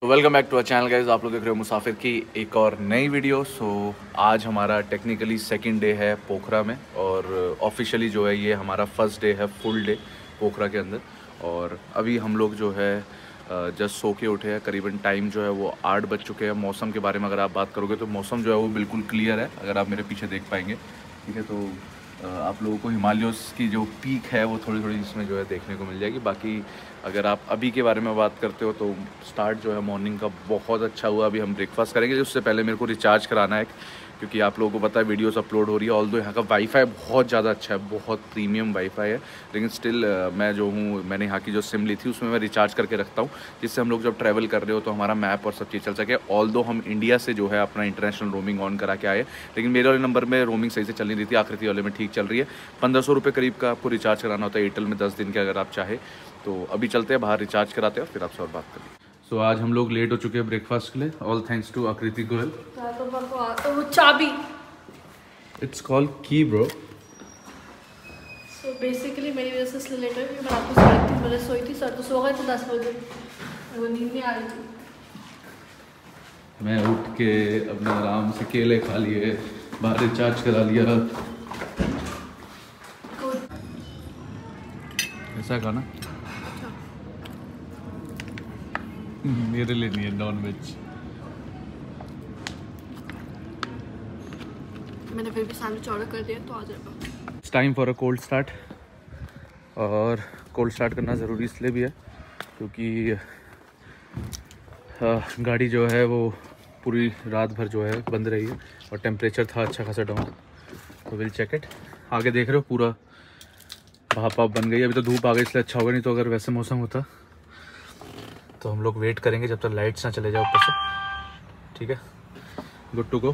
Welcome back to our channel guys. आप लोग देख रहे हो मुसाफिर की एक और नई वीडियो। आज हमारा टेक्निकली सेकंड डे है पोखरा में और ऑफिशियली जो है ये हमारा फर्स्ट डे है फुल डे पोखरा के अंदर। और अभी हम लोग जो है जस्ट सो के उठे हैं। करीबन टाइम जो है वो 8 बज चुके हैं। मौसम के बारे में अगर आप बात करोगे तो मौसम जो है वो बिल्कुल क्लियर है, अगर आप मेरे पीछे देख पाएंगे। ठीक है, तो आप लोगों को हिमालयस की जो पीक है वो थोड़ी थोड़ी इसमें जो है देखने को मिल जाएगी। बाकी अगर आप अभी के बारे में बात करते हो तो स्टार्ट जो है मॉर्निंग का बहुत अच्छा हुआ। अभी हम ब्रेकफास्ट करेंगे, उससे पहले मेरे को रिचार्ज कराना है क्योंकि आप लोगों को पता है वीडियोस अपलोड हो रही है। ऑल्दो यहाँ का वाईफाई बहुत ज़्यादा अच्छा है, बहुत प्रीमियम वाईफाई है, लेकिन स्टिल मैं जो हूँ मैंने यहाँ की जो सिम ली थी उसमें मैं रिचार्ज करके रखता हूँ, जिससे हम लोग जब ट्रैवल कर रहे हो तो हमारा मैप और सब चीज़ चल सके। ऑल्दो हम इंडिया से जो है अपना इंटरनेशनल रोमिंग ऑन करा के आए, लेकिन मेरे वाले नंबर में रोमिंग सही से चल नहीं रही थी, आकृति वाले में ठीक चल रही है। 1500 रुपये करीब का आपको रिचार्ज कराना होता है एयरटेल में 10 दिन के, अगर आप चाहे तो। अभी चलते हैं बाहर, रिचार्ज कराते हैं, फिर आपसे और बात करेंगे। सो आज हम लोग लेट हो चुके हैं ब्रेकफास्ट के लिए, ऑल थैंक्स टू आकृति गोयल। वो चाबी, it's called key bro. So basically मेरी वजह से इसलिए लेट है क्योंकि मैं रात को 3:30 बजे सोई थी। सर तो सो गए थे 10 बजे, वो नींद नहीं आ रही थी। मैं उठ के अपने आराम से केले खा लिए, बाहर रिचार्ज करा लिया। ऐसा खाना मेरे लिए नहीं है, नॉन वेज। मैंने फिर भी सैंडविच ऑर्डर कर दिया तो आ जाएगा। It's time for a cold start, और कोल्ड स्टार्ट करना ज़रूरी इसलिए भी है क्योंकि गाड़ी जो है वो पूरी रात भर जो है बंद रही है और टेम्परेचर था अच्छा खासा डाउन। तो विल चेक इट। आगे देख रहे हो पूरा भाप बन गई। अभी तो धूप आ गई इसलिए अच्छा होगा, नहीं तो अगर वैसे मौसम होता तो हम लोग वेट करेंगे जब तक लाइट्स ना चले जाए ऊपर से। ठीक है, good to go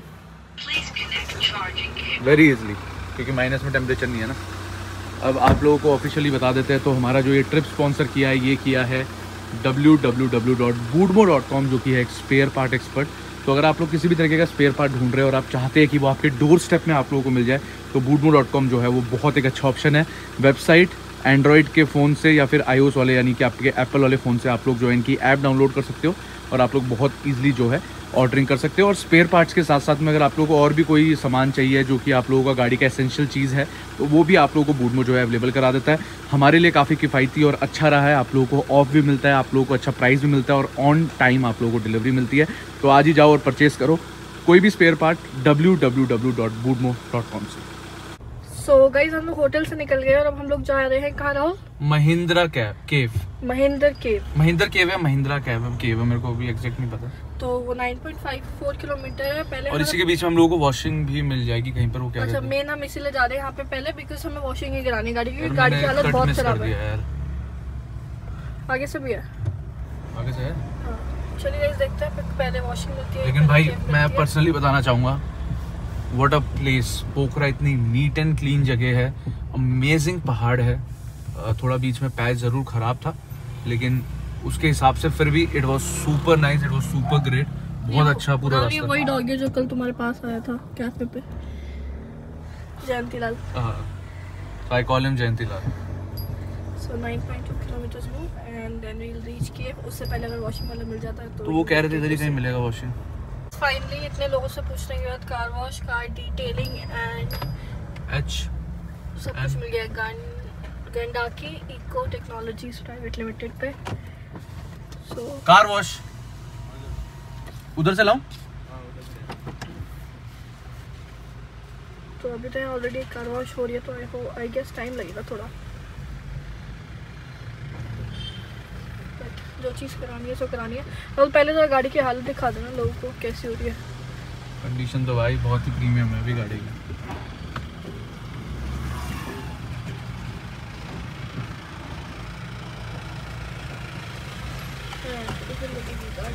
very easily, क्योंकि माइनस में टेम्परेचर नहीं है ना। अब आप लोगों को ऑफिशियली बता देते हैं। तो हमारा जो ये ट्रिप स्पॉन्सर किया है, ये किया है www.boodmo.com, जो कि है एक स्पेयर पार्ट एक्सपर्ट। तो अगर आप लोग किसी भी तरीके का स्पेयर पार्ट ढूंढ रहे हो और आप चाहते हैं कि वो आपके डोर स्टेप में आप लोगों को मिल जाए, तो boodmo.com जो है वो बहुत एक अच्छा ऑप्शन है। वेबसाइट एंड्रॉयड के फ़ोन से या फिर iOS वाले यानी कि आपके एप्पल वाले फ़ोन से आप लोग जो है इनकी ऐप डाउनलोड कर सकते हो और आप लोग बहुत ईजिली जो है ऑर्डरिंग कर सकते हो। और स्पेयर पार्ट्स के साथ साथ में अगर आप लोगों को और भी कोई सामान चाहिए जो कि आप लोगों का गाड़ी का एसेंशियल चीज़ है, तो वो भी आप लोगों को बूडमो जो है अवेलेबल करा देता है। हमारे लिए काफ़ी किफ़ायती और अच्छा रहा है। आप लोगों को ऑफ भी मिलता है, आप लोगों को अच्छा प्राइस भी मिलता है और ऑन टाइम आप लोगों को डिलीवरी मिलती है। तो आज ही जाओ और परचेज़ करो कोई भी स्पेयर पार्ट www.boodmo.com से। सो गाइस हम लोग होटल से निकल गए और अब हम लोग जा रहे हैं कहाँ राहुल? महिंद्रा केव। महिंद्र केव है, महिंद्रा केव है, मेरे को भी एग्जैक्ट नहीं पता। तो वो 9.54 किलोमीटर है पहले। और इसी के बीच में हम लोगों को वॉशिंग भी मिल जाएगी कहीं पर, वो क्या अच्छा मेन हम इसीलिए जा रहे हैं यहाँ पे पहले बिकॉज हमें वॉशिंग ही करानी गाड़ी की, गाड़ी की हालत बहुत खराब है यार। आगे से भी है, आगे से है। चलिए गाइस देखते हैं, पहले वॉशिंग होती है। लेकिन भाई मैं पर्सनली बताना चाहूँगा, व्हाट अ प्लेस। पोखरा इतनी नीट एंड क्लीन जगह है, अमेजिंग पहाड़ है। थोड़ा बीच में पैच ज़रूर ख़राब था, लेकिन उसके हिसाब से फिर भी it was super nice, it was super great, बहुत अच्छा पूरा रास्ता। ये वही डॉग है जो कल तुम्हारे पास आया था कैफे पे, Jayantilal. I call him Jayantilal. So 9.2 kilometres move and then we will reach cave. उससे पहले अगर वॉशिंग वाला मिल जाता है तो वो कह रहे थे इधर ही कहीं मिलेगा वॉशिंग। फाइनली इतने लोगों से पूछने के बाद car wash, car detailing and सब कुछ मिल गया Gandaki eco technologies private limited पे। सो कार वॉश उधर से लाऊं? तो अभी तो ऑलरेडी कार वॉश हो रही है, तो आई गेस टाइम लगेगा थोड़ा। जो चीज़ करानी है सो करानी है। और पहले तो गाड़ी की हालत दिखा देना लोगों को कैसी हो रही है। कंडीशन तो भाई बहुत ही प्रीमियम है अभी गाड़ी की। गाड़ी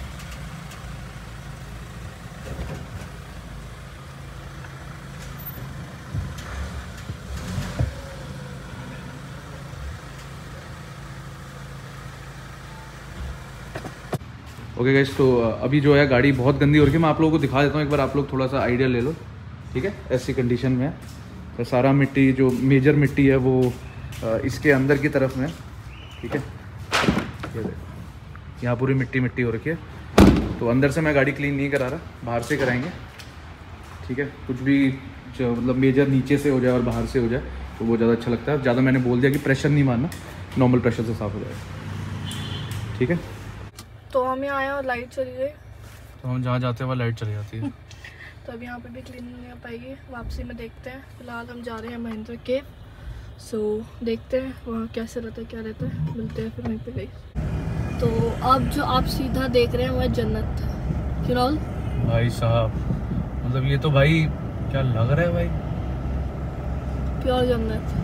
ओके गाइस, तो अभी जो है गाड़ी बहुत गंदी हो रही है। मैं आप लोगों को दिखा देता हूँ एक बार, आप लोग थोड़ा सा आइडिया ले लो। ठीक है, ऐसी कंडीशन में है तो सारा मिट्टी जो मेजर मिट्टी है वो इसके अंदर की तरफ में। ठीक है, ये देखो यहाँ पूरी मिट्टी मिट्टी हो रखी है, तो अंदर से मैं गाड़ी क्लीन नहीं करा रहा, बाहर से कराएंगे। ठीक है, कुछ भी जो मतलब मेजर नीचे से हो जाए और बाहर से हो जाए तो वो ज़्यादा अच्छा लगता है। ज़्यादा मैंने बोल दिया कि प्रेशर नहीं मारना, नॉर्मल प्रेशर से साफ़ हो जाएगा। ठीक है, तो हम यहाँ आए और लाइट चली गई, तो हम जहाँ जाते हैं वहाँ लाइट चली जाती है। तो अब यहाँ पे भी क्लीनिंग नहीं हो पाएगी, वापसी में देखते हैं। फिलहाल हम जा रहे हैं महेंद्र केव, सो देखते हैं वहाँ कैसे रहता है, क्या रहता है, मिलते हैं फिर वहीं पे गई। तो अब जो आप सीधा देख रहे हैं वह जन्नत किरौल। भाई साहब, मतलब ये तो भाई क्या लग रहा है भाई, प्योर जन्नत।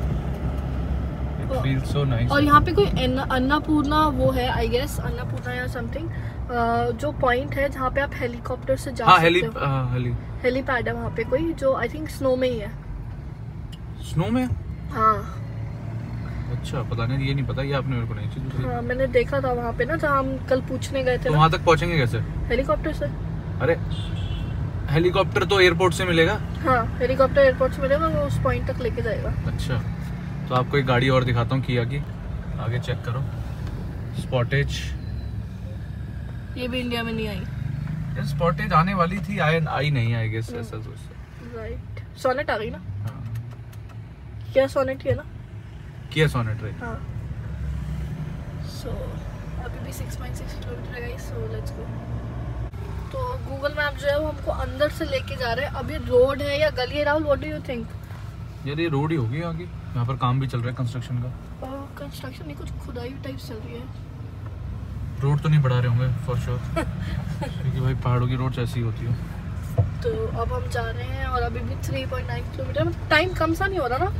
It feels so nice। और यहाँ पे कोई अन्नपूर्णा वो है, आई गेस अन्नपूर्णा या समथिंग, जो पॉइंट है जहाँ पे आप हेलीकॉप्टर से जा सकते हो। हेलीपैड है वहाँ पे कोई, जो आई थिंक स्नो में ही है। स्नो में? हाँ अच्छा, पता नहीं, ये नहीं पता, ये आपने मेरे को नहीं चीज़। हाँ, मैंने देखा था वहाँ पे ना, जहाँ हम कल पूछने गए थे। तो वहाँ तक पहुँचेंगे कैसे? हेलीकॉप्टर से। अरे हेलीकॉप्टर तो एयरपोर्ट से मिलेगा। हाँ, हेलीकॉप्टर एयरपोर्ट से मिलेगा, वो उस पॉइंट तक लेके जाएगा। अच्छा, तो आपको एक गाड़ी और दिखाता हूँ, किया की, आगे चेक करो, स्पॉटेज। ये भी इंडिया में नहीं आई। स्पॉटेज आने वाली थी, आई नहीं, आई गेस ऐसा राइट। सोनेट आ गई ना? हाँ, क्या सोनेट है ना? किया सोनेट राइट। हाँ, सो अभी भी 6.6 किलोमीटर है गाइस, सो लेट्स गो। तो गूगल मैप जो है वो हमको अंदर से लेके जा रहे हैं। अभी रोड है या गली है Rahul, what do you think? यार ये रोड ही होगी आगे, यहाँ पर काम भी चल रहा है कंस्ट्रक्शन का। कंस्ट्रक्शन नहीं, कुछ खुदाई टाइप चल रही है। रोड तो नहीं बढ़ा रहे होंगे फॉर श्योर, क्योंकि भाई पहाड़ों की रोड ऐसी होती है। तो अब हम जा रहे हैं और अभी भी 3.9 किलोमीटर, मतलब टाइम कम सा नहीं हो रहा ना,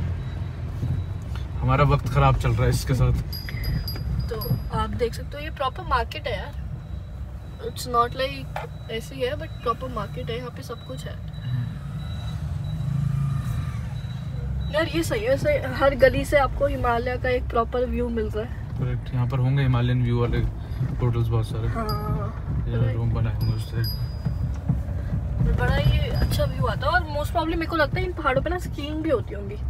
हमारा वक्त खराब चल रहा है इसके साथ। तो आप देख सकते हो ये प्रॉपर मार्केट है यार, इट्स नॉट लाइक ऐसे ही है, बट प्रॉपर मार्केट है, यहाँ पे सब कुछ है यार। ये सही है, सही, हर गली से आपको हिमालय का एक प्रॉपर व्यू मिल रहा है। करेक्ट, यहाँ पर होंगे हिमालयन व्यू वाले होटल्स बहुत सारे। हाँ, रूम बनाए होंगे उससे, बड़ा ही अच्छा व्यू आता है। और मोस्ट प्रॉब्ली मेरे को लगता है इन पहाड़ों पे ना स्कीइंग भी होती होंगी।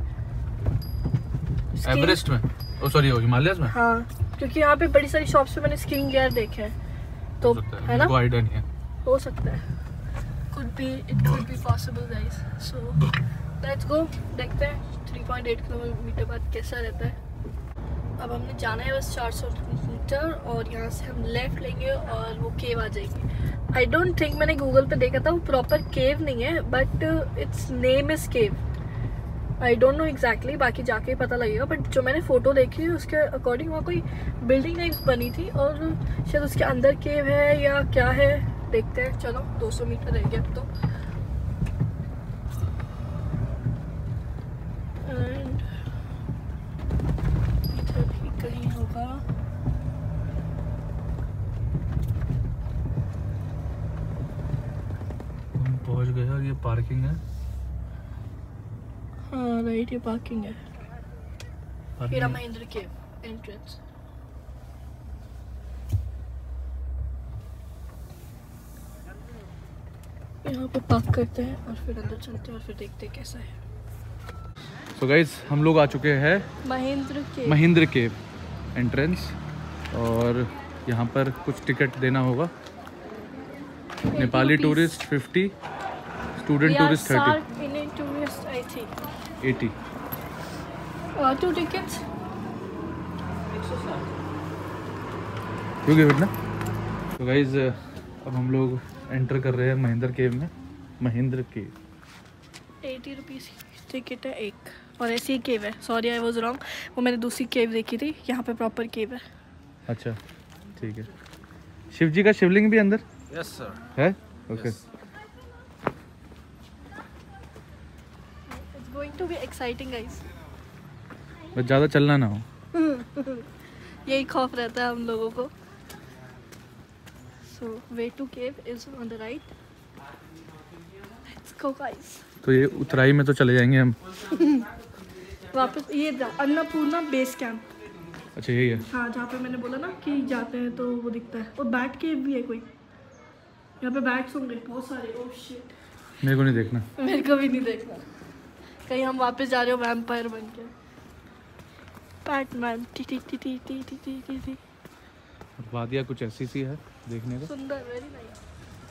एवरेस्ट में, ओ सॉरी हिमालयस में। हाँ, क्योंकि यहाँ पे बड़ी सारी शॉप्स पे मैंने स्कीइंग गियर देखे हैं, तो है ना, कोई आइडिया नहीं है, हो सकता है, it could be possible guys. So let's go, देखते हैं 3.8 किलोमीटर बाद कैसा रहता है। अब हमने जाना है बस 400 मीटर और यहाँ से हम लेफ्ट लेंगे और वो केव आ जाएगी। आई डोंट थिंक, मैंने गूगल पे देखा था, वो प्रॉपर केव नहीं है, but it's name is cave. I don't know exactly, बाकी जाके पता लगेगा, बट जो मैंने फ़ोटो देखी है उसके अकॉर्डिंग वहाँ कोई बिल्डिंग टाइप बनी थी और शायद उसके अंदर केव है या क्या है, देखते हैं। चलो 200 मीटर रह गया अब तो। एंड इधर भी कहीं होगा। हम पहुँच गए और ये पार्किंग है। हाँ राइट, ये पार्किंग है। Hira Mahendra cave entrance. यहाँ पे पार्क करते हैं और फिर अंदर चलते हैं और फिर देखते हैं कैसा है। सो गाइस, हम लोग आ चुके हैं महेंद्र केव एंट्रेंस, और यहाँ पर कुछ टिकट देना होगा। Nepali tourist 50, student tourist 30, Indian tourist I think 80। 2 tickets। क्यों ना। तो गाइज अब हम लोग एंटर कर रहे हैं महेंद्र केव में। महेंद्र केव 80 रुपीज़ टिकट है एक, और ऐसी ही केव है। सॉरी आई वाज रॉन्ग, वो मैंने दूसरी केव देखी थी, यहाँ पे प्रॉपर केव है। अच्छा ठीक है। शिव जी का शिवलिंग भी अंदर? यस सर है। Okay, it's going to be exciting guys. बस ज़्यादा चलना ना हो। यही खौफ रहता है हम लोगों को। So way to cave is on the right, let's go guys. तो ये उतराई में तो चले जाएंगे हम। वापस ये अन्नपूर्णा बेस कैंप। अच्छा यही है। हाँ, जहाँ पे मैंने बोला ना कि जाते हैं तो वो दिखता है। और बैट केव भी है कोई, यहाँ पे बैट्स होंगे बहुत सारे। ओह शिट, मेरे को नहीं देखना। मेरे को भी नहीं देखना, कहीं हम वापस जा रहे हो वैम्पायर बन के। बैटमैन टी टी टी टी टी टी टी टी टी। वादिया कुछ ऐसी सी है देखने का। सुंदर, very nice.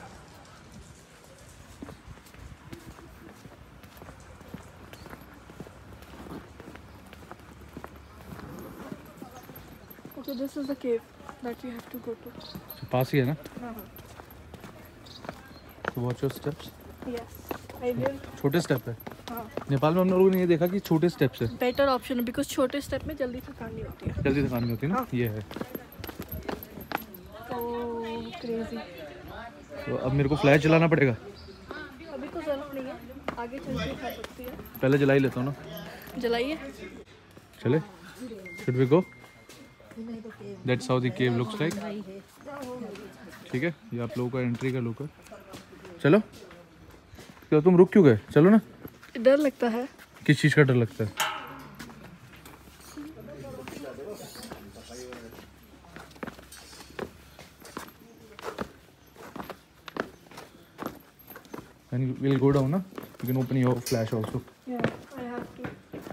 Okay, this is the cave that you have to go to. तो पास ही है ना? हाँ। तो watch your steps. Yes, I will. छोटे स्टेप है। हाँ। नेपाल में हम लोगों ने ये देखा कि छोटे स्टेप्स है। बेटर ऑप्शन है बिकॉज छोटे स्टेप में जल्दी थकान नहीं होती है। जल्दी थकान नहीं होती ना? हाँ। ये है। Oh crazy. तो अब मेरे को फ्लैश जलाना पड़ेगा। अभी तो जरूर नहीं है, आगे चल के खा सकती है। पहले जला ही लेता हूँ ना। जलाइए। चले? Should we go? That's how the cave looks like. ठीक है, ये आप लोगों का एंट्री का लुक है। चलो। क्या तुम रुक क्यों गए? चलो ना। डर लगता है। किस चीज़ का डर लगता है? And we'll go down, na? You can open your flash also. Yeah, I have to.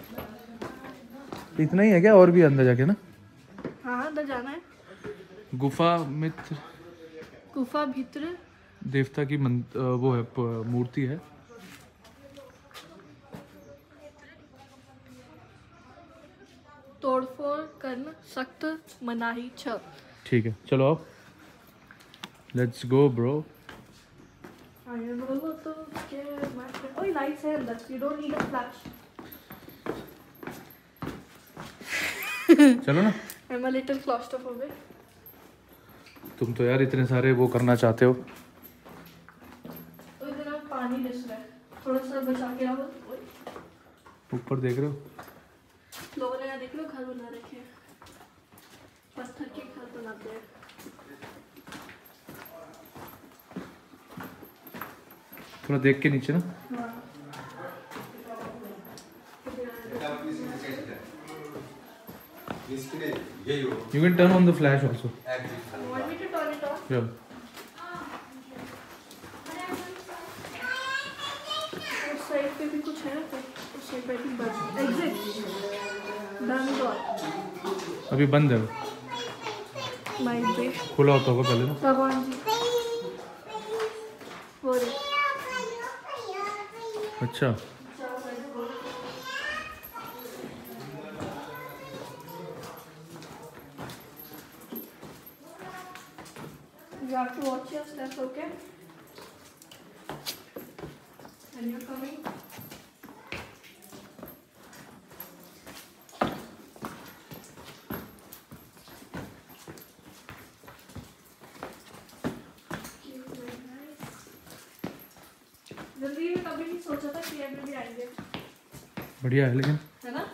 इतना ही है क्या? और भी अंदर जाके ना? हाँ अंदर जाना है। गुफा मित्र। गुफा भीतर देवता की वो है मूर्ति है। तोड़फोड़ करना सख्त मनाही छ। ठीक है, चलो आओ। Let's go bro. तो ओए लाइट्स है अंदर, you don't need a flash. चलो ना। I am a little claustrophobic. तुम तो यार इतने सारे वो करना चाहते हो। तो इधर पानी दिस रहा है, थोड़ा सा बचा के रहो। ऊपर देख रहे हो? लोगों ने यहाँ देख लो घर बना रखे हैं, पत्थर के घर बनाते हैं। थोड़ा देख के नीचे ना। हाँ। You can turn on the flash also. Want me to turn it off? Yeah. उस साइड पे भी कुछ है क्या? उस साइड पे भी बंद। एग्जिट बंद और अभी बंद है। माइंड पे खुला होता होगा पहले ना। भगवान जी वो रे। अच्छा। You have to watch your steps, okay? And you're coming. जल्दी में कभी नहीं सोचा था कि अभी भी आएंगे। बढ़िया है लेकिन। है ना?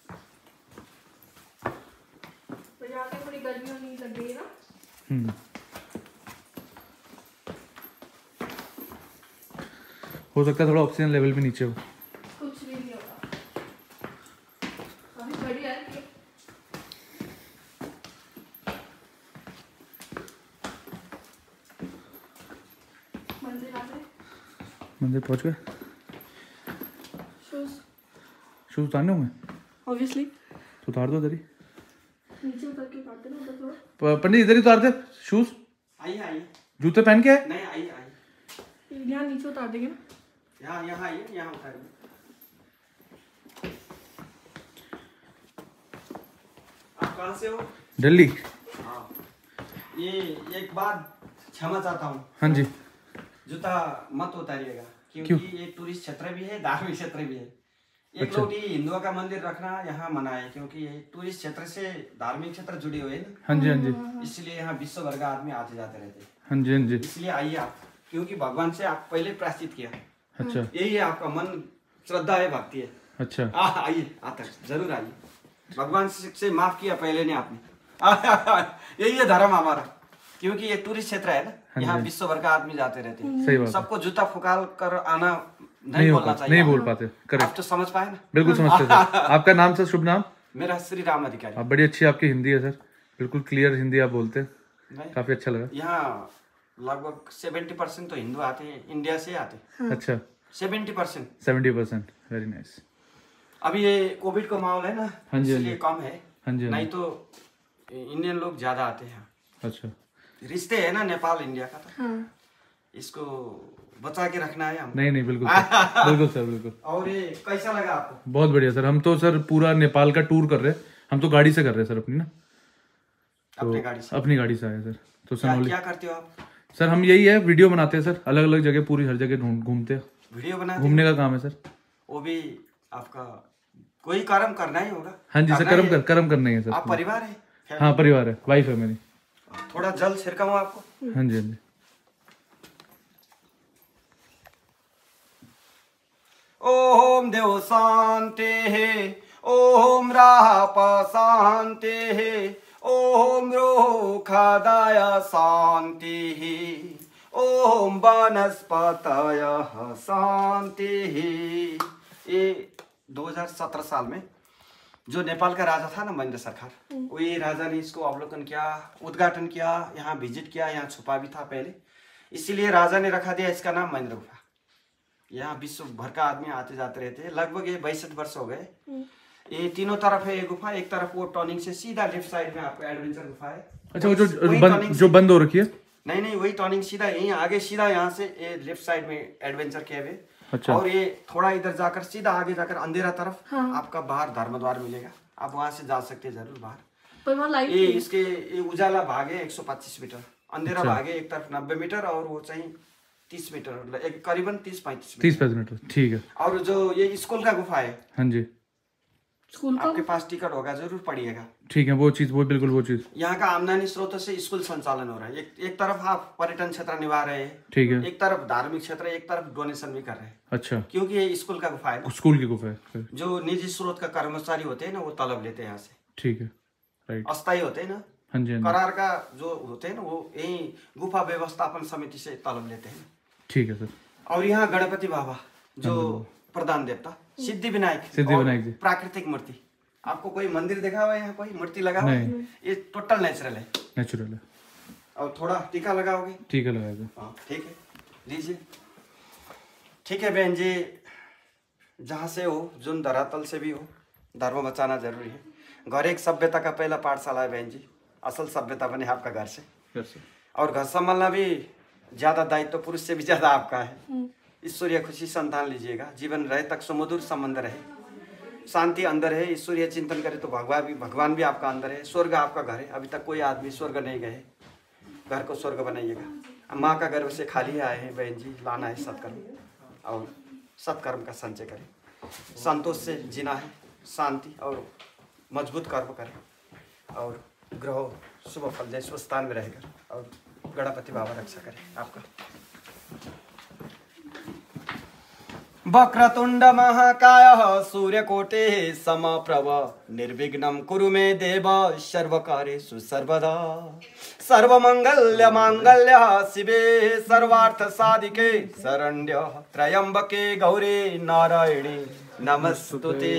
तो यहाँ पे थोड़ी गर्मी होने लग गई ना? हो सकता है थोड़ा ऑक्सीजन लेवल भी नीचे हो। कुछ भी नहीं होगा, अभी बढ़िया है। मंदिर आ गए। मंदिर पहुंच गए। शूज उतारने होंगे? ऑब्वियसली। तो उतार दो इधर ही। नीचे उतर के काटते ना उधर थोड़ा। पंडित इधर ही उतार दे शूज। आइए आइए। जूते पहन के आए? नहीं आइए आइए। यहाँ नीचे उतार देंगे ना। यहाँ यहाँ आइए, यहाँ उतारिए। आप कहाँ से हो? दिल्ली। हाँ। ये एक बात क्षमा चाहता हूँ। हाँ जी। जूता मत उतारिएगा क्योंकि ये टूरिस्ट क्षेत्र भी है, धार्मिक क्षेत्र भी है। एक लोग ये हिंदुओं का मंदिर रखना यहाँ मना है क्योंकि ये टूरिस्ट क्षेत्र से धार्मिक क्षेत्र जुड़े हुए हैं ना। हाँ जी हाँ जी। इसलिए यहाँ विश्व भर का आदमी आते जाते रहते हैं। हाँ जी हाँ जी। इसलिए आइए आप, क्योंकि भगवान से आप पहले प्रायश्चित किया। अच्छा। यही है आपका मन, श्रद्धा है, भक्ति है। अच्छा। आइए, आता जरूर आइए। भगवान से माफ किया पहले ने आपने। यही है धर्म हमारा, क्योंकि ये टूरिस्ट क्षेत्र है ना, यहाँ विश्व भर का आदमी जाते रहते हैं। सही बात। सबको जूता फुकाल कर आना नहीं बोलना चाहिए। नहीं बोल पाते। करेक्ट। आप तो समझ पाए ना? बिल्कुल समझते सर। आपका नाम सर, शुभ नाम? मेरा श्री राम अधिकारी। आप बड़ी अच्छी आपकी हिंदी है सर, बिल्कुल क्लियर हिंदी आप बोलते हैं, काफी अच्छा लगा। यहाँ लगभग 70% तो हिंदू आते हैं, इंडिया से आते हैं। अच्छा। 70%। 70%, वेरी नाइस। अभी ये कोविड का माहौल है ना, हाँ जी, इसलिए कम है। हाँ जी। नहीं तो इंडियन लोग ज्यादा आते हैं। अच्छा, रिश्ते है ना नेपाल इंडिया का, तो हाँ। इसको बचा के रखना है हम। नहीं बिल्कुल सर, बिल्कुल सर, बिल्कुल। और ये कैसा लगा आपको? बहुत बढ़िया सर। हम तो सर पूरा नेपाल का टूर कर रहे हैं। हम तो गाड़ी से कर रहे हैं सर, अपनी ना, तो अपनी गाड़ी से? अपनी गाड़ी से आए सर। तो क्या करते हो आप? सर हम यही है, वीडियो बनाते हैं सर, अलग अलग जगह, पूरी हर जगह घूमते हैं। वीडियो बनाते? घूमने का काम है सर। वो भी आपका कोई कर्म करना ही होगा। हाँ जी सर, कर्म करना ही है सर। आप परिवार है? हाँ परिवार है, वाइफ है मेरी। थोड़ा जल छिड़काऊं आपको? हाँ जी, हाँ जी। ओम देव शांति, ओम राप शांति, ओम रोखादाय शांति, ओम वनस्पतय शांति। ये 2017 साल में जो नेपाल का राजा था ना, महेंद्र सरकार, वही राजा ने इसको अवलोकन किया, उद्घाटन किया, यहाँ विजिट किया। यहाँ छुपा भी था पहले, इसीलिए राजा ने रखा दिया इसका नाम महेंद्र गुफा। यहाँ विश्व भर का आदमी आते जाते रहते हैं। लगभग ये 62 वर्ष हो गए। ये तीनों तरफ है ये गुफा। एक तरफ वो टर्निंग से सीधा लेफ्ट साइड में आपको एडवेंचर गुफा है। अच्छा, वो जो बंद हो रखी है? नहीं, वही टर्निंग सीधा यहीं आगे, सीधा यहाँ से ये लेफ्ट साइड में एडवेंचर केव है। अच्छा। और ये थोड़ा इधर जाकर सीधा आगे जाकर अंधेरा तरफ, हाँ। आपका बाहर धर्मद्वार मिलेगा, आप वहां से जा सकते हैं जरूर बाहर। पर वहाँ लाइट ये इसके ये उजाला भाग है 125 मीटर, अंधेरा भाग है एक तरफ 90 मीटर और वो चाहिए 30 मीटर, एक करीबन 30-35 मीटर। ठीक है। और जो ये स्कूल का गुफा है, हाँ जी, स्कूल का आपके पास टिकट होगा, जरूर पड़िएगा। ठीक है, वो बिल्कुल वो चीज। यहाँ का आमदनी स्रोत से स्कूल संचालन हो रहा है। एक तरफ आप पर्यटन क्षेत्र निभा रहे हैं, ठीक है, एक तरफ धार्मिक क्षेत्र, एक तरफ डोनेशन भी कर रहे हैं। अच्छा, क्योंकि ये स्कूल का गुफा है, स्कूल की गुफा है। जो निजी स्रोत का कर्मचारी होते हैं ना, वो तलब लेते हैं यहाँ से। ठीक है, राइट। अस्थायी होते हैं ना, हाँ जी, करार का जो होते हैं ना, वो यही गुफा व्यवस्थापन समिति से तलब लेते हैं। ठीक है सर। और यहाँ गणपति बाबा जो प्रधान देवता, सिद्धि विनायक जी, प्राकृतिक मूर्ति। आपको कोई मंदिर देखा हुआ है यहाँ, कोई मूर्ति लगा हुआ है? ये टोटल नेचुरल है। और थोड़ा टीका लगाओगे? टीका लगाएगा। हाँ ठीक है, लीजिए। ठीक है बहन जी, जहाँ से हो, जुन धरातल से भी हो, धर्म बचाना जरूरी है। घर एक सभ्यता का पहला पाठशाला है बहन जी। असल सभ्यता बने आपका घर से। और घर संभालना भी ज्यादा दायित्व पुरुष से भी ज्यादा आपका है। ईश्वरीय खुशी संतान लीजिएगा, जीवन रहे तक सुमधुर संबंध रहे, शांति अंदर है। ईश्वरीय चिंतन करे तो भगवान भी आपका अंदर है। स्वर्ग आपका घर है। अभी तक कोई आदमी स्वर्ग नहीं गए, घर को स्वर्ग बनाइएगा। माँ का गर्भ से खाली आए हैं बहन जी, लाना है सत्कर्म, और सत्कर्म का संचय करें। संतोष से जीना है, शांति और मजबूत कर्म करें, और ग्रह शुभ फल दे, स्वस्थ स्थान में रहेगा, और गणपति बाबा रक्षा करें आपका। वक्रतुंड महाकाय सूर्यकोटे समप्रभ निर्विघ्नं कुरु मे देव सर्वकार्येषु सर्वदा। सर्वमंगल्य मांगल्य शिवे सर्वार्थ साधिके शरण्य त्र्यंबके गौरी नारायणी नमस्तुते।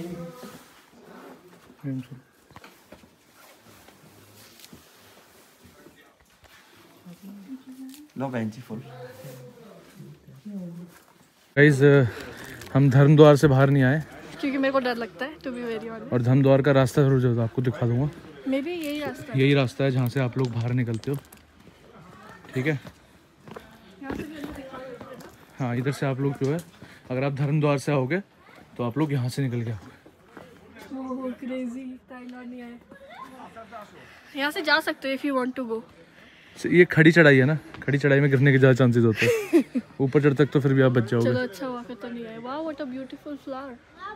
लो बहन जी फुल। गाइस, हम धर्मद्वार से बाहर नहीं आए क्योंकि मेरे को डर लगता है, टू बी वेरी ऑनेस्ट। और धर्मद्वार का रास्ता जरूर जो आपको दिखा दूंगा। मे बी यही रास्ता है जहाँ से आप लोग बाहर निकलते हो। ठीक है, हाँ, इधर से आप लोग जो है, अगर आप धर्मद्वार से आओगे तो आप लोग यहाँ से निकल के आओगे। ओह क्रेजी, ताइलैंड नहीं आए। यहाँ से जा सकते हो if you want to go. ये खड़ी चढ़ाई है ना, खड़ी चढ़ाई में गिरने के ज़्यादा चांसेस होते हैं। ऊपर चढ़ तक तो फिर भी आप बच जाओगे। चलो अच्छा हुआ फिर तो नहीं आए। Wow what a beautiful flower.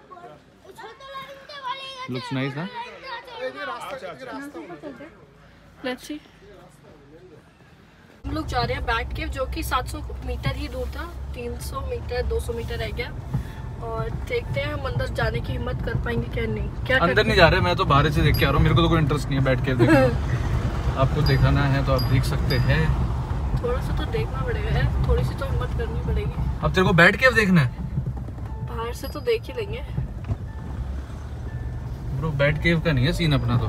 Looks nice ना। Let's see. हम लोग जा रहे हैं बैट केव, जो कि 700 मीटर ही दूर था। 300 मीटर 200 मीटर रह गया, और देखते हैं हम अंदर जाने की हिम्मत कर पाएंगे क्या नहीं। क्या अंदर नहीं जा रहे, मैं तो बाहर से देख के आ रहा हूँ। मेरे को तो कोई इंटरेस्ट नहीं है बैठ के देखने। आपको दिखाना है तो आप देख सकते हैं। थोड़ा सा तो देखना पड़ेगा यार, थोड़ी सी तो हिम्मत करनी पड़ेगी। अब तेरे को बैठ के देखना है? बाहर से तो देख ही लेंगे ब्रो, बैठ केव का नहीं है सीन अपना तो।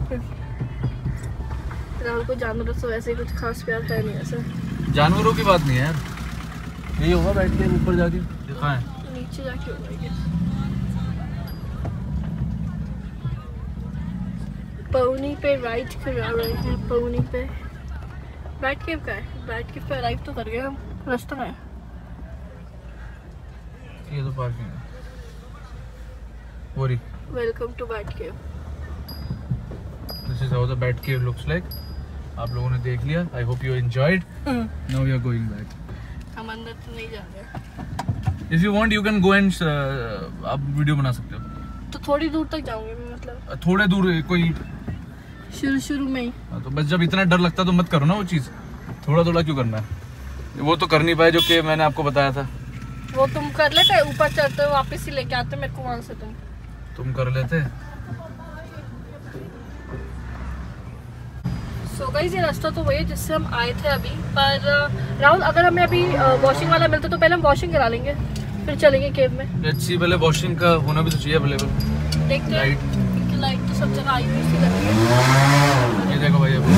राहुल को जानवरों से वैसे कुछ खास प्यार है नहीं ऐसा। जानवरों की बात नहीं है यार, यही होगा बैठ के ऊपर जाके दिखाएं। नीचे जाके होगा। पौनी पे राइड करा रहे हैं। पौनी पे बैट केव का है। बैट केव पे अराइव तो कर गए हम। रास्ता में ये तो पार्किंग है। Very welcome to bat cave. This is how the bat cave looks like. आप लोगों ने देख लिया। I hope you enjoyed. Now we are going back. हम अंदर तो नहीं जा रहे। If you want you can go and आप वीडियो बना सकते हो। तो थोड़ी दूर तक जाऊंगी मैं, मतलब थोड़े दूर कोई शुरू में ही। तो बस जब इतना डर लगता तो मत करो ना वो चीज़। थोड़ा थोड़ा क्यों करना है? वो तो कर नहीं पाए जो कि मैंने आपको बताया था। वो तुम कर लेते, ऊपर चढ़ते हो वापस ही लेके आते मेरे को वहां से। तुम कर लेते। सो गाइस ये रास्ता तो वही है जिससे हम आए थे अभी। पर राहुल अगर हमें अभी वॉशिंग वाला मिलता तो पहले हम वॉशिंग करा लेंगे, फिर चलेंगे केव में। लेट्स सी, पहले वॉशिंग का होना भी तो चाहिए अवेलेबल। देखते हैं क्योंकि लाइट तो सब जगह आई हुई सी लग रही है। ये देखो भाई अभी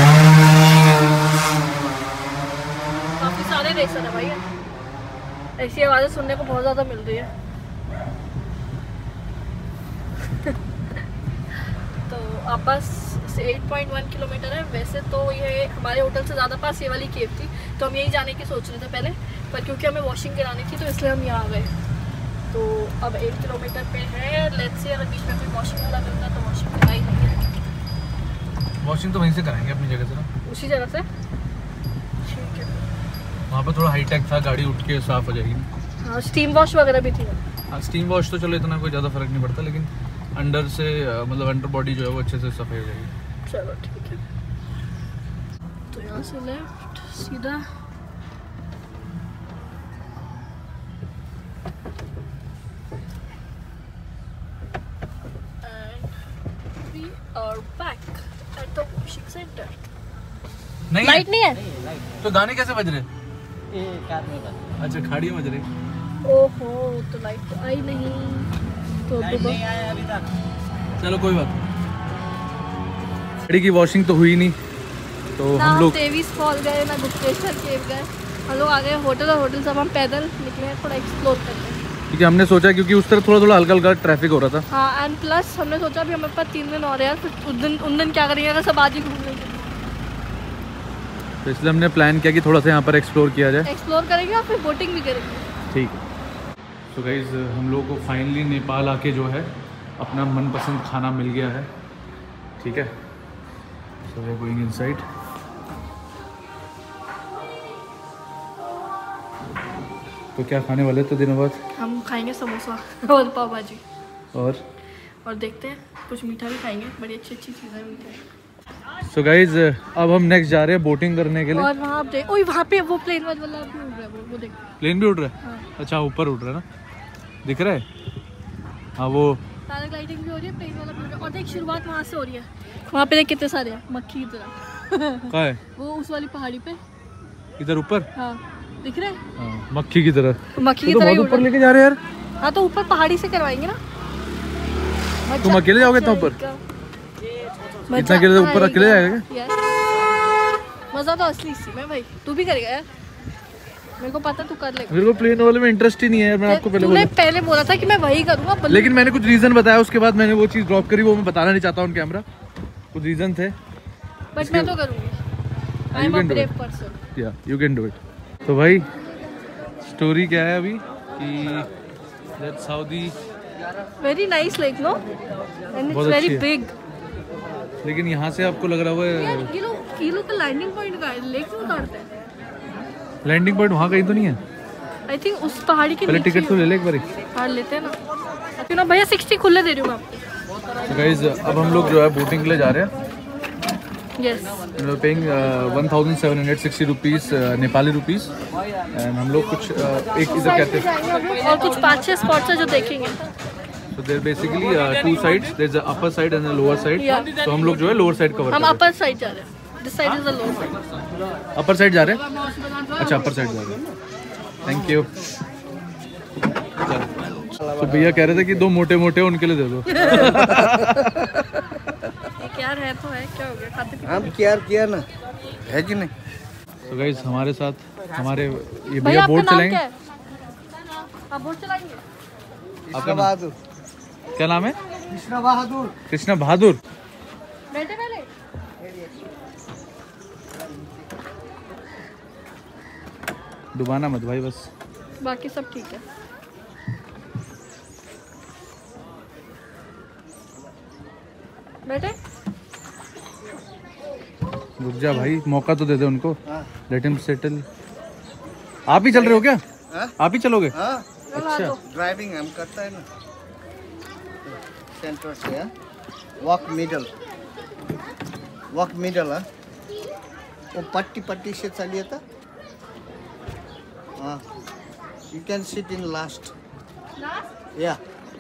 काफी सारे रेसर है भाई। ऐसी आवाजें सुनने को बहुत ज्यादा मिल रही है। तो आप बस 8.1 किलोमीटर है। वैसे तो ये हमारे होटल से ज़्यादा पास ये वाली केव थी, तो हम यहीं जाने की सोच रहे थे पहले, पर क्योंकि हमें वॉशिंग करानी थी तो इसलिए हम यहाँ गए। तो अब 1 किलोमीटर पे है। लेट्स सी अगर बीच में कोई वॉशिंग वाला मिलता तो वॉशिंग करा ही लेंगे। वॉशिंग तो वहीं से कराएंगे अपनी जगह से ना, उसी जगह से। ठीक है। वहाँ पर थोड़ा हाईटेक था, गाड़ी उठ के साफ हो जाएगी। हाँ स्टीम वॉश वगैरह भी थी। हाँ स्टीम वॉश तो चलो इतना कोई ज़्यादा फर्क नहीं पड़ता, लेकिन अंडर से मतलब अंडर बॉडी जो है वो अच्छे से सफाई हो जाएगी। चलो ठीक है। तो यहाँ से लेफ्ट सीधा। And we are back at the washing center. नहीं लाइट नहीं है। तो गाने कैसे बज रहे? अच्छा खाड़ी बज रहे। ओहो तो लाइट तो आई नहीं। तो नहीं आया अभी तक। चलो कोई बात नहीं। गाड़ी की वॉशिंग तो हुई नहीं, तो हम लोग देवीस फॉल गए ना गुप्तेश्वर केव गए। हम लोग आ गए होटल, और होटल से अब हम पैदल निकले हैं थोड़ा एक्सप्लोर करते हैं। क्योंकि हमने सोचा, क्योंकि उस तरफ थोड़ा थोड़ा हल्का हल्का ट्रैफिक हो रहा था। हाँ एंड प्लस हमने सोचा अभी हमारे पास 3 दिन और है यार, फिर उन दिन क्या करेंगे अगर सब आज ही घूम लेंगे। तो इसलिए हमने प्लान किया कि थोड़ा सा यहाँ पर एक्सप्लोर किया जाए। एक्सप्लोर करेंगे और फिर बोटिंग भी करेंगे। ठीक है। तो गाइस हम लोगों को फाइनली नेपाल आके जो है अपना मनपसंद खाना मिल गया है। ठीक है, so we are going inside. तो क्या खाने वाले थे दिनों बाद? हम खाएंगे समोसा और पाव भाजी, और देखते हैं कुछ मीठा भी खाएंगे। बड़ी अच्छी अच्छी चीज़ें मिलती हैं। सो गाइज अब हम नेक्स्ट जा रहे हैं बोटिंग करने के लिए। और वहाँ पे वहाँ पे वो प्लेन वाला भी उड़ रहा है, वो देख। प्लेन भी उड़ रहा है? हाँ। अच्छा ऊपर उड़ रहा है ना, दिख रहा है। हाँ वो पैराग्लाइडिंग भी हो रही है, प्लेन वाला भी हो रहा है। और देख शुरुआत वहाँ से हो रही है। वहाँ पे देख कितने सारे हैं मक्खी की तरह। कहाँ है? वो उस वाली पहाड़ी पे इधर ऊपर। हाँ दिख रहा है। हाँ, मक्खी की तरह। मक्खी की तरह ही ऊपर लेके जा रहे हैं यार। हाँ तो ऊपर पहाड़ी से करवाएंगे ना। तुम अकेले जाओगे इतना ऊपर? इतना अकेले ऊपर अकेले जाएगा क्या? मजा तो असली इसी में भाई। तू भी करेगा यार, मेरे को पता तू कर लेगा। मेरे को प्लेन वाले में इंटरेस्ट ही नहीं है यार। मैं आपको पहले बोला था कि मैं वही करूँगा, लेकिन मैंने कुछ रीजन बताया, उसके बाद मैंने वो चीज़ ड्रॉप करी। वो मैं बताना नहीं चाहता ऑन कैमरा, कुछ रीजन थे। बट मैं तो करूँगी। I am a brave person. या यू कैन डू इट। तो भाई स्टोरी क्या है अभी कि that's how the very nice lake no, and it's very big. लेकिन यहाँ से आपको लग रहा है ये लोग का लैंडिंग पॉइंट का है, लेक क्यों उतारते हैं? लैंडिंग पॉइंट वहाँ कहीं तो नहीं है? आई थिंक उस पहाड़ी के पहले नीचे। टिकट तो ले ले एक बार। हाँ लेते हैं ना। ना भैया 60 खुले दे रही हूँ मैं आपको। तो गाइस अब हम लोग जो है बोटिंग के लिए जा रहे हैं। Yes paying 1760 rupees Nepali rupees. And हम लोग कुछ एक इधर कहते हैं और कुछ 5-6 स्पॉट्स है जो देखेंगे। So there basically 2 sides. There's an upper side and a lower side. Yeah. तो हम लोग जो है लोअर साइड कवर कर रहे हैं। हम अपर साइड जा रहे हैं। This side is the lower side. Upper side जा रहे हैं? अच्छा अपर साइड जा रहे हैं। Thank you. तो भैया कह रहे थे कि 2 मोटे मोटे उनके लिए दे दो। क्या है तो है, क्या हो गया? खाते पीते हम केयर किया ना, है कि नहीं? तो गाइस हमारे साथ हमारे ये भैया भैया बोट आपका नाम चलाएंगे। क्या है? आप बोट चलाएंगे? आपका बहादुर क्या नाम है? कृष्णा बहादुर। कृष्णा बहादुर। डुबाना मत भाई बस। बाकी सब ठीक है। बैठे रुक जा भाई, मौका तो दे दे उनको। Let him settle. आप ही चल रहे हो क्या? आप ही चलोगे? अच्छा, ड्राइविंग हम करता है ना। सेंटर से वॉक मिडल है। वो पट्टी से चलिए था। हाँ, you can sit in last. या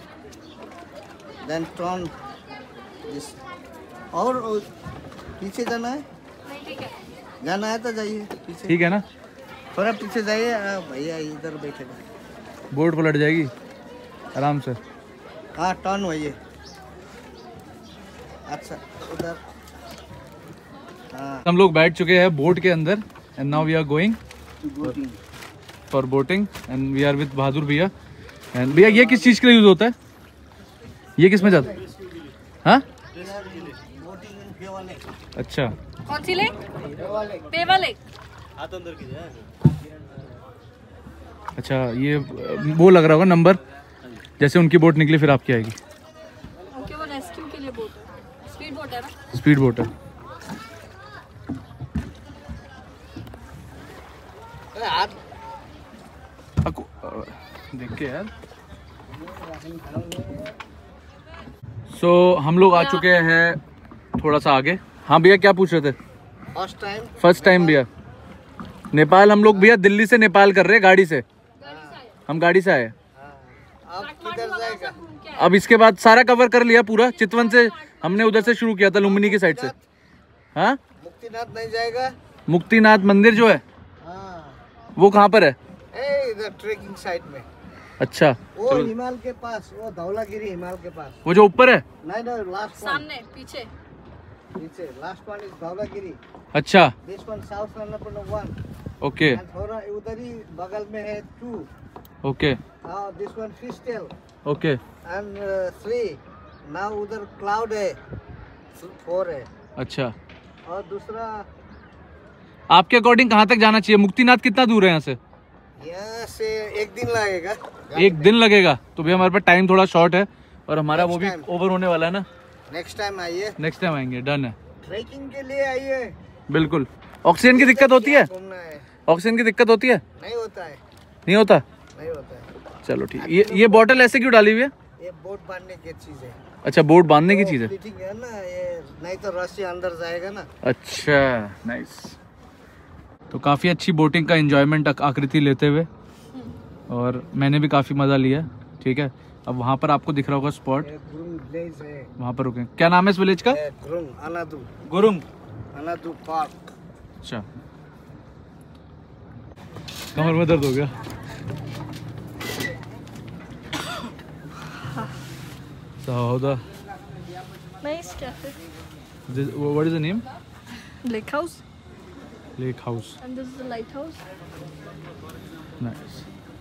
देन टर्न दिस। और पीछे जाना है? जाना है तो जाइए पीछे। ठीक है ना? थोड़ा पीछे जाइए भैया, इधर बैठेगा। बोर्ड पलट जाएगी आराम से। हाँ, टर्न होइए। अच्छा, उधर। हाँ, हम लोग बैठ चुके हैं बोट के अंदर and now we are going for boating and we are with Bahadur भैया। एंड भैया ये किस चीज़ के लिए यूज होता है? ये किस में जाता है? हाँ, अच्छा। कौन सी लेक? पेवा लेक। अच्छा, ये वो लग रहा होगा नंबर, जैसे उनकी बोट निकली फिर आपकी आएगी। ओके, वो रेस्क्यू के लिए बोट है, स्पीड बोट है ना? स्पीड बोट है। देख के यार। सो हम लोग आ चुके हैं थोड़ा सा आगे। हाँ भैया, क्या पूछ रहे थे? फर्स्ट टाइम भैया नेपाल। हम लोग भैया दिल्ली से नेपाल कर रहे हैं गाड़ी से। हम गाड़ी से आए। अब किधर जाएगा? अब इसके बाद सारा कवर कर लिया पूरा। चितवन से हमने उधर से शुरू किया था, लुम्बिनी की साइड से। हाँ, मुक्तिनाथ नहीं जाएगा? मुक्तिनाथ मंदिर जो है हाँ, वो कहाँ पर है? इधर ट्रेकिंग साइड में। अच्छा, वो हिमाल के पास, वो धौलागिरी हिमाल के पास। वो जो ऊपर है? नहीं, लास्ट सामने, पीछे लास्ट वन इज धौलागिरी। अच्छा, this one south Annapurna 1। Okay थोड़ा उधर ही बगल में है 2। Okay this one fish tail okay and 3। Now उधर क्लाउड है 4 है। अच्छा, और दूसरा आपके अकॉर्डिंग कहाँ तक जाना चाहिए? मुक्तिनाथ कितना दूर है यहाँ से? यहाँ से 1 दिन लगेगा। 1 दिन लगेगा? तो भी हमारे पास टाइम थोड़ा शॉर्ट है और हमारा वो भी ओवर होने वाला है ना। नेक्स्ट टाइम आइए। नेक्स्ट टाइम आएंगे, डन है। ट्रैकिंग के लिए आइए। बिल्कुल। ऑक्सीजन की दिक्कत होती है? घूमना है। ऑक्सीजन की दिक्कत होती है? नहीं होता है। नहीं होता? नहीं होता है। चलो ठीक। ये बोतल ऐसे क्यों डाली हुई है? ये बोट बांधने की चीज है। अच्छा, बोट बांधने की चीज है। फिटिंग है ना ये, नहीं तो रस्सी अंदर जाएगा ना। अच्छा, नाइस। तो काफ़ी अच्छी बोटिंग का एंजॉयमेंट आकृति लेते हुए, और मैंने भी काफ़ी मज़ा लिया। ठीक है, अब वहाँ पर आपको दिख रहा होगा स्पॉट, गुरुंग विलेज है। वहाँ पर रुकें। क्या नाम है इस विलेज का? गुरुंग अनादू। गुरुंग अनादू पार्क। अच्छा, कमर में दर्द हो गया। Sauda. Nice cafe. What is the name? Lake House. Lake House. And this is the lighthouse. Nice.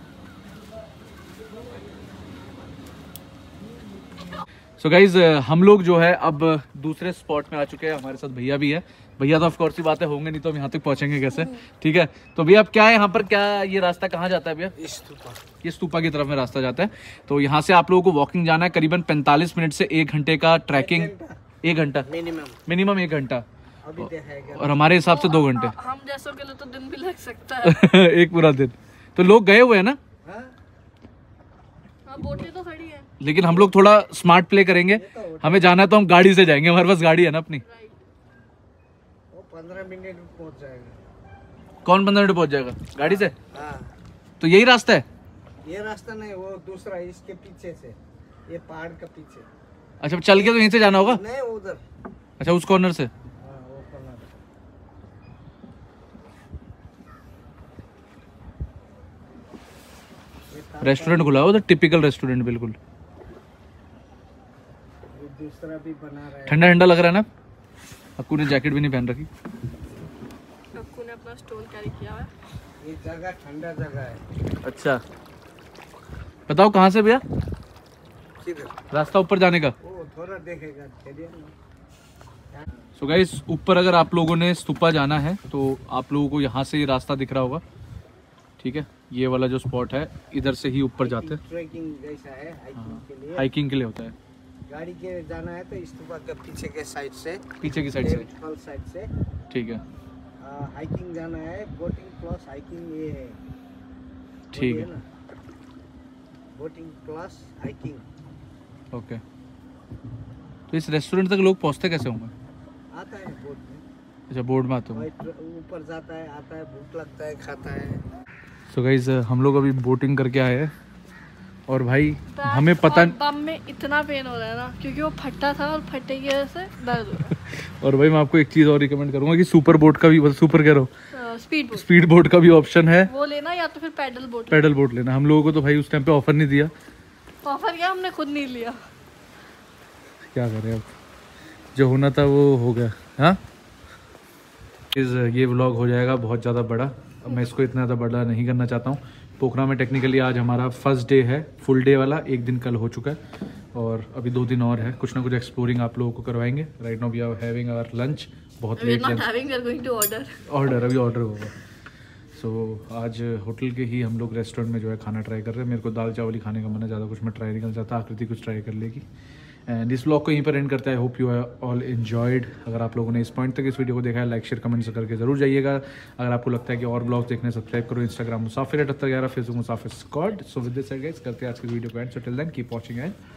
So guys, हम लोग जो है अब दूसरे स्पॉट में आ चुके हैं। हमारे साथ भैया भी है। भैया तो ऑफ कोर्स ही बातें होंगे, नहीं तो हम यहाँ तक पहुँचेंगे कैसे? ठीक है, तो भैया अब क्या है यहाँ पर, क्या ये रास्ता कहाँ जाता है भैया? ये स्तूपा की तरफ में रास्ता जाता है। तो यहाँ से आप लोगों को वॉकिंग जाना है, करीबन 45 मिनट से 1 घंटे का ट्रैकिंग। 1 घंटा मिनिमम 1 घंटा, और हमारे हिसाब से 2 घंटे। हम जैसों के लिए तो दिन भी लग सकता है। एक पूरा दिन। तो लोग गए हुए हैं ना, बोटें तो खड़ी है, लेकिन हम लोग थोड़ा स्मार्ट प्ले करेंगे। हमें जाना है तो हम गाड़ी से जाएंगे, हमारे पास गाड़ी है ना अपनी। 15 मिनट में पहुंच जाएगा। कौन 15 मिनट पहुंच जाएगा गाड़ी से? हाँ, तो यही रास्ता है? ये रास्ता नहीं, वो दूसरा इसके पीछे से, ये पहाड़ का पीछे। अच्छा, चल के तो यहीं से जाना होगा? नहीं, उधर। अच्छा, उस कॉर्नर से। हाँ, वो कॉर्नर। रेस्टोरेंट खुला है उधर, टिपिकल रेस्टोरेंट बिल्कुल। दूसरा भी बना रहा है। ठंडा ठंडा लग रहा है ना? अक्कू ने जैकेट भी नहीं पहन रखी। अक्कू ने अपना स्टोल कैरी किया है। ये जगह ठंडा जगह है। अच्छा, बताओ कहाँ से भैया किधर रास्ता ऊपर जाने का? वो थोड़ा देखेगा। सो गाइस, ऊपर अगर आप लोगों ने स्तूपा जाना है तो आप लोगों को यहाँ से ये रास्ता दिख रहा होगा। ठीक है, ये वाला जो स्पॉट है इधर से ही ऊपर जाते हैं। ट्रैकिंग जैसा है हाइकिंग के लिए। हाइकिंग के लिए होता है। गाड़ी के जाना है तो स्तूपा के पीछे के साइड से, पीछे की साइड से, फल साइड से। ठीक है, हाइकिंग जाना है, बोटिंग प्लस हाइकिंग ये है। ठीक है, बोटिंग प्लस हाइकिंग। ओके। तो इस रेस्टोरेंट तक लोग पहुंचते कैसे होंगे? आता है बोट में। अच्छा, बोर्ड में आते होंगे। ऊपर जाता है, आता है, भूख लगता है, खाता है। सो गाइस, हम लोग अभी बोटिंग करके आए हैं और भाई हमें पता बम में इतना पेन हो रहा है ना, क्योंकि वो फटा था और फटे की वजह से दर्द हो रहा है। और भाई मैं आपको एक चीज़ और रिकमेंड करूंगा कि सुपर बोट का भी, सुपर कह रहा हूँ, स्पीड बोट का भी ऑप्शन है, वो लेना, या तो फिर पैडल बोट लेना। हम लोगों को तो भाई उस टाइम पे ऑफर नहीं दिया। ऑफर क्या, हमने खुद नहीं लिया। क्या करें अब, जो होना था वो हो गया। हाँ, ये व्लॉग हो जाएगा बहुत ज़्यादा बड़ा। अब मैं इसको इतना ज़्यादा बड़ा नहीं करना चाहता हूँ। पोखरा में टेक्निकली आज हमारा फर्स्ट डे है, फुल डे वाला। एक दिन कल हो चुका है और अभी 2 दिन और है। कुछ ना कुछ एक्सप्लोरिंग आप लोगों को करवाएंगे। Right now we are having our lunch. बहुत लेट ऑर्डर अभी ऑर्डर होगा। सो आज होटल के ही हम लोग रेस्टोरेंट में जो है खाना ट्राई कर रहे हैं। मेरे को दाल चावल ही खाने का मन है, ज़्यादा कुछ मैं ट्राई नहीं करना चाहता। आकृति कुछ ट्राई कर लेगी। एंड इस व्लॉग को यहीं पर एंड करता है। Hope you all enjoyed. अगर आप लोगों ने इस पॉइंट तक इस वीडियो को देखा है, लाइक शेयर कमेंट्स करके जरूर जाइएगा। अगर आपको लगता है कि और ब्लॉग देखने, सब्सक्राइब करो। Instagram Musafir 7811, Facebook Musafir squad. So with this guys करते हैं आज की वीडियो को end. So till then keep watching and